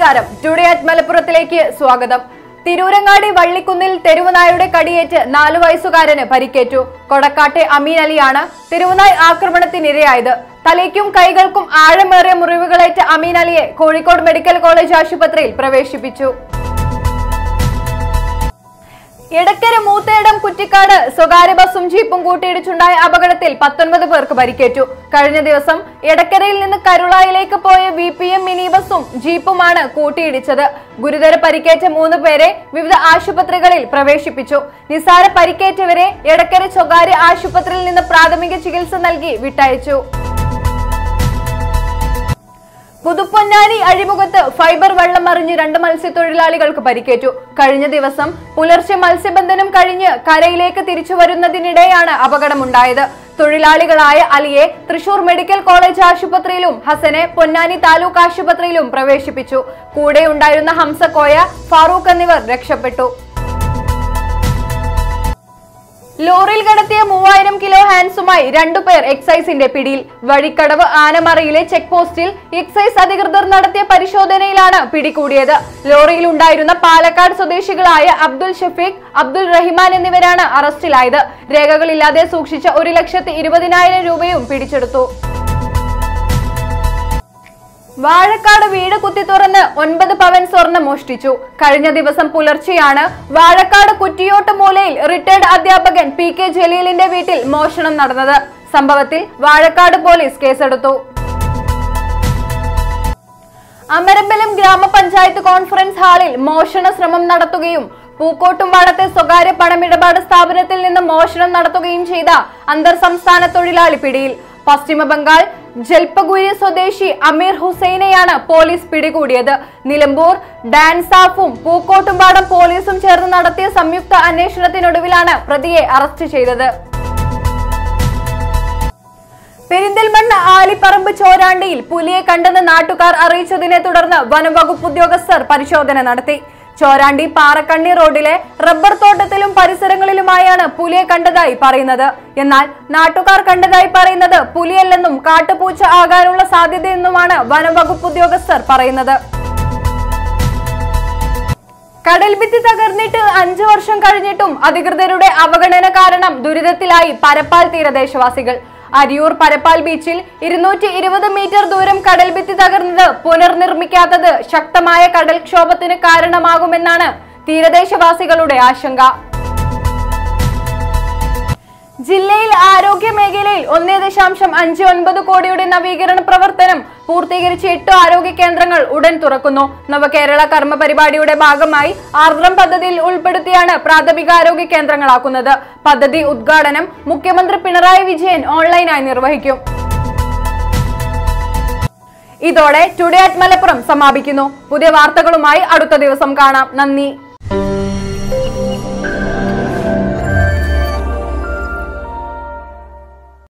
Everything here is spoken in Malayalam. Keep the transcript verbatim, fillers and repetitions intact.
നമസ്കാരം. ടുഡേ അറ്റ് മലപ്പുറത്തിലേക്ക് സ്വാഗതം. തിരൂരങ്ങാടി വള്ളിക്കുന്നിൽ തെരുവുനായുടെ കടിയേറ്റ് നാലു വയസ്സുകാരന് പരിക്കേറ്റു. കൊടക്കാട്ടെ അമീൻ അലിയാണ് തെരുവുനായ് ആക്രമണത്തിനിരയായത്. തലയ്ക്കും കൈകൾക്കും ആഴമേറിയ മുറിവുകളേറ്റ അമീൻ അലിയെ കോഴിക്കോട് മെഡിക്കൽ കോളേജ് ആശുപത്രിയിൽ പ്രവേശിപ്പിച്ചു. എടക്കര മൂത്തേടം കുറ്റിക്കാട് സ്വകാര്യ ബസും ജീപ്പും കൂട്ടിയിടിച്ചുണ്ടായ അപകടത്തിൽ പത്തൊൻപത് പേർക്ക് പരിക്കേറ്റു. കഴിഞ്ഞ ദിവസം എടക്കരയിൽ നിന്ന് കരുളായിലേക്ക് പോയ വി പി എം മിനി ബസും ജീപ്പുമാണ് കൂട്ടിയിടിച്ചത്. ഗുരുതര പരിക്കേറ്റ മൂന്ന് പേരെ വിവിധ ആശുപത്രികളിൽ പ്രവേശിപ്പിച്ചു. നിസാര പരിക്കേറ്റവരെ എടക്കര സ്വകാര്യ ആശുപത്രിയിൽ നിന്ന് പ്രാഥമിക ചികിത്സ നൽകി വിട്ടയച്ചു. പുതുപ്പൊന്നാനി അഴിമുഖത്ത് ഫൈബർ വെള്ളം മറിഞ്ഞ് രണ്ട് മത്സ്യത്തൊഴിലാളികൾക്ക് പരിക്കേറ്റു. കഴിഞ്ഞ ദിവസം പുലർച്ചെ മത്സ്യബന്ധനം കഴിഞ്ഞ് കരയിലേക്ക് തിരിച്ചു വരുന്നതിനിടെയാണ് അപകടമുണ്ടായത്. തൊഴിലാളികളായ അലിയെ തൃശൂർ മെഡിക്കൽ കോളേജ് ആശുപത്രിയിലും ഹസനെ പൊന്നാനി താലൂക്ക് ആശുപത്രിയിലും പ്രവേശിപ്പിച്ചു. കൂടെ ഉണ്ടായിരുന്ന ഹംസക്കോയ, ഫാറൂഖ് എന്നിവർ രക്ഷപ്പെട്ടു. ലോറിയിൽ കടത്തിയ മൂവായിരം കിലോ ഹാൻസുമായി രണ്ടുപേർ എക്സൈസിന്റെ പിടിയിൽ. വഴിക്കടവ് ആനമറയിലെ ചെക്ക് പോസ്റ്റിൽ എക്സൈസ് അധികൃതർ നടത്തിയ പരിശോധനയിലാണ് പിടികൂടിയത്. ലോറിയിൽ ഉണ്ടായിരുന്ന പാലക്കാട് സ്വദേശികളായ അബ്ദുൽ ഷഫീഖ്, അബ്ദുൽ റഹിമാൻ എന്നിവരാണ് അറസ്റ്റിലായത്. രേഖകളില്ലാതെ സൂക്ഷിച്ച ഒരു ലക്ഷത്തി ഇരുപതിനായിരം രൂപയും പിടിച്ചെടുത്തു. വാഴക്കാട് വീട് കുത്തി തുറന്ന് ഒൻപത് പവൻ സ്വർണം മോഷ്ടിച്ചു. കഴിഞ്ഞ ദിവസം പുലർച്ചെയാണ് വാഴക്കാട് കുറ്റിയോട്ട് മൂലയിൽ റിട്ടയർഡ് അധ്യാപകൻ പി കെ ജലീലിന്റെ വീട്ടിൽ മോഷണം നടന്നത്. സംഭവത്തിൽ വാഴക്കാട് പോലീസ് കേസെടുത്തു. അമരമ്പലം ഗ്രാമപഞ്ചായത്ത് കോൺഫറൻസ് ഹാളിൽ മോഷണ ശ്രമം നടത്തുകയും പൂക്കോട്ടുംപാടത്തെ സ്വകാര്യ പണമിടപാട് സ്ഥാപനത്തിൽ നിന്ന് മോഷണം നടത്തുകയും ചെയ്ത അന്തർ സംസ്ഥാന തൊഴിലാളി പിടിയിൽ. പശ്ചിമ ബംഗാൾ ജൽപഗുരി സ്വദേശി അമീർ ഹുസൈനെയാണ് പോലീസ് പിടികൂടിയത്. നിലമ്പൂർ ഡാൻസാഫും പൂക്കോട്ടുംപാടം പോലീസും ചേർന്ന് നടത്തിയ സംയുക്ത അന്വേഷണത്തിനൊടുവിലാണ് പ്രതിയെ അറസ്റ്റ് ചെയ്തത്. പെരിന്തൽമണ്ണ ആലിപ്പറമ്പ് ചോരാണ്ടിയിൽ പുലിയെ കണ്ടെന്ന് നാട്ടുകാർ അറിയിച്ചതിനെ തുടർന്ന് വനംവകുപ്പ് ഉദ്യോഗസ്ഥർ പരിശോധന നടത്തി. ചോരാണ്ടി പാറക്കണ്ണി റോഡിലെ റബ്ബർ തോട്ടത്തിലും പരിസരങ്ങളിലുമായാണ് പുലിയെ കണ്ടതായി പറയുന്നത്. എന്നാൽ നാട്ടുകാർ കണ്ടതായി പറയുന്നത് പുലിയല്ലെന്നും കാട്ടുപൂച്ച ആകാനുള്ള സാധ്യതയെന്നുമാണ് വനംവകുപ്പ് ഉദ്യോഗസ്ഥർ പറയുന്നത്. കടൽഭിത്തി തകർന്നിട്ട് അഞ്ചു വർഷം കഴിഞ്ഞിട്ടും അധികൃതരുടെ അവഗണന കാരണം ദുരിതത്തിലായി പരപ്പാൽ തീരദേശവാസികൾ. അരിയൂർ പരപ്പാൽ ബീച്ചിൽ ഇരുന്നൂറ്റി ഇരുപത് മീറ്റർ ദൂരം കടൽഭിത്തി തകർന്നത് പുനർനിർമ്മിക്കാത്തത് ശക്തമായ കടൽക്ഷോഭത്തിന് കാരണമാകുമെന്നാണ് തീരദേശവാസികളുടെ ആശങ്ക. ജില്ലയിൽ ആരോഗ്യ മേഖലയിൽ ഒന്നേ ദശാംശം അഞ്ച് ഒൻപത് കോടിയുടെ നവീകരണ പ്രവർത്തനം പൂർത്തീകരിച്ച് എട്ട് ആരോഗ്യ കേന്ദ്രങ്ങൾ ഉടൻ തുറക്കുന്നു. നവകേരള കർമ്മ പരിപാടിയുടെ ഭാഗമായി ആർദ്രം പദ്ധതിയിൽ ഉൾപ്പെടുത്തിയാണ് പ്രാഥമികാരോഗ്യ കേന്ദ്രങ്ങളാക്കുന്നത്. പദ്ധതി ഉദ്ഘാടനം മുഖ്യമന്ത്രി പിണറായി വിജയൻ ഓൺലൈനായി നിർവഹിക്കും. ഇതോടെ ടുഡേ അറ്റ് മലപ്പുറം സമാപിക്കുന്നു. പുതിയ വാർത്തകളുമായി അടുത്ത ദിവസം കാണാം. നന്ദി.